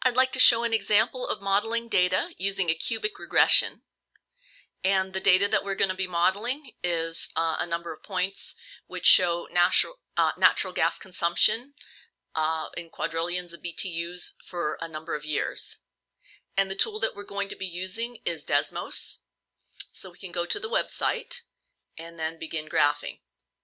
I'd like to show an example of modeling data using a cubic regression. And the data that we're going to be modeling is a number of points which show natural gas consumption in quadrillions of BTUs for a number of years. And the tool that we're going to be using is Desmos. So we can go to the website and then begin graphing.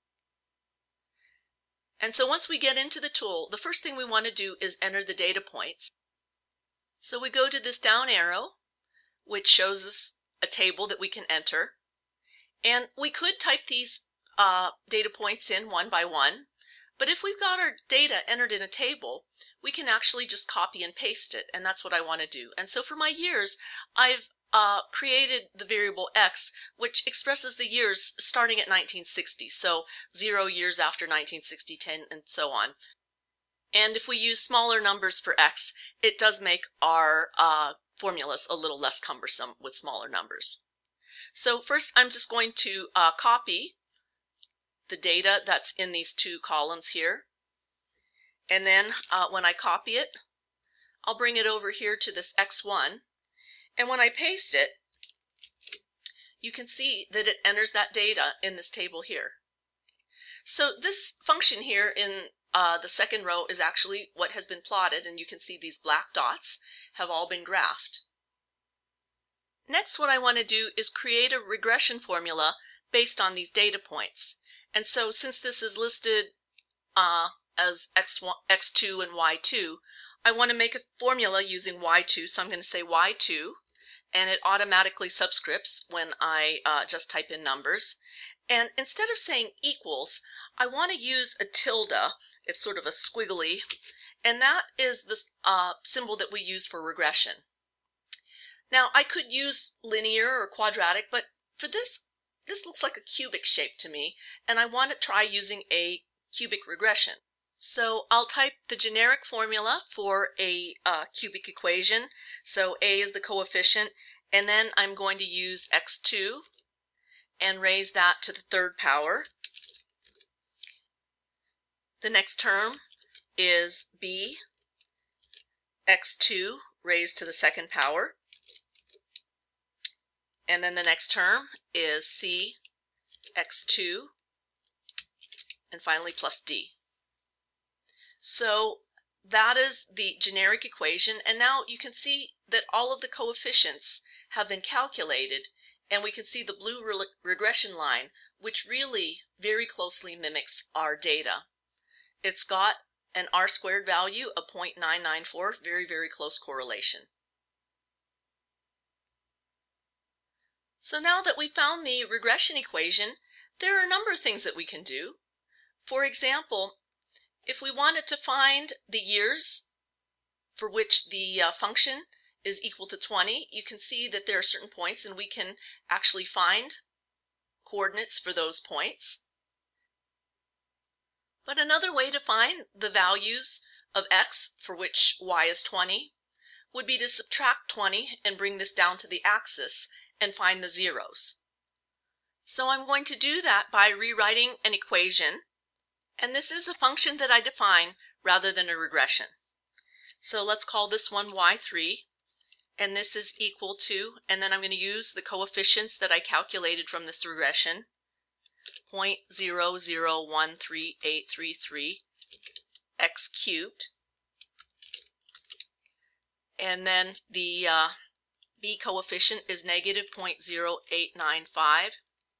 And so once we get into the tool, the first thing we want to do is enter the data points. So we go to this down arrow, which shows us a table that we can enter. And we could type these data points in one by one, but if we've got our data entered in a table, we can actually just copy and paste it, and that's what I want to do. And so for my years, I've created the variable x, which expresses the years starting at 1960, so 0 years after 1960, 10, and so on. And if we use smaller numbers for x, it does make our formulas a little less cumbersome with smaller numbers. So first I'm just going to copy the data that's in these two columns here. And then when I copy it, I'll bring it over here to this x1. And when I paste it, you can see that it enters that data in this table here. So this function here in the second row is actually what has been plotted, and you can see these black dots have all been graphed. Next, what I want to do is create a regression formula based on these data points. And so since this is listed as x1, x2 and y2, I want to make a formula using y2, so I'm going to say y2, and it automatically subscripts when I just type in numbers. And instead of saying equals, I want to use a tilde. It's sort of a squiggly, and that is the symbol that we use for regression. Now I could use linear or quadratic, but for this looks like a cubic shape to me, and I want to try using a cubic regression. So I'll type the generic formula for a cubic equation. So a is the coefficient, and then I'm going to use x2 and raise that to the third power. The next term is b, x2 raised to the second power. And then the next term is c, x2, and finally plus d. So that is the generic equation, and now you can see that all of the coefficients have been calculated, and we can see the blue regression line, which really very closely mimics our data. It's got an R-squared value of 0.994, very, very close correlation. So now that we found the regression equation, there are a number of things that we can do. For example, if we wanted to find the years for which the function is equal to 20, you can see that there are certain points, and we can actually find coordinates for those points. But another way to find the values of x for which y is 20 would be to subtract 20 and bring this down to the axis and find the zeros. So I'm going to do that by rewriting an equation, and this is a function that I define rather than a regression. So let's call this one y3, and this is equal to, and then I'm going to use the coefficients that I calculated from this regression, 0.0013833 x cubed, and then the b coefficient is negative 0.0895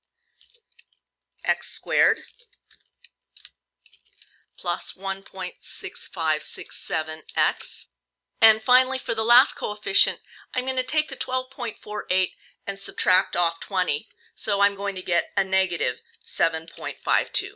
x squared plus 1.6567x. And finally, for the last coefficient, I'm going to take the 12.48 and subtract off 20, so I'm going to get a negative 7.52.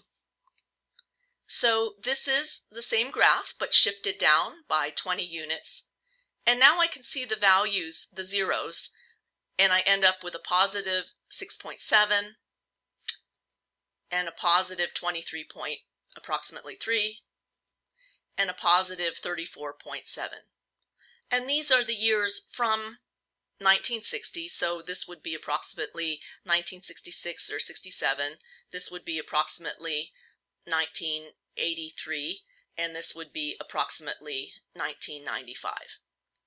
So this is the same graph, but shifted down by 20 units. And now I can see the values, the zeros, and I end up with a positive 6.7 and a positive 23 approximately 3 and a positive 34.7. And these are the years from 1960, so this would be approximately 1966 or 67. This would be approximately 1983, and this would be approximately 1995.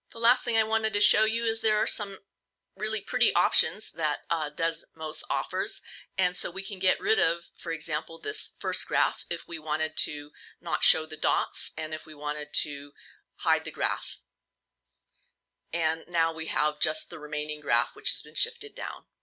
The last thing I wanted to show you is there are some really pretty options that Desmos offers, and so we can get rid of, for example, this first graph if we wanted to not show the dots and if we wanted to hide the graph. And now we have just the remaining graph, which has been shifted down.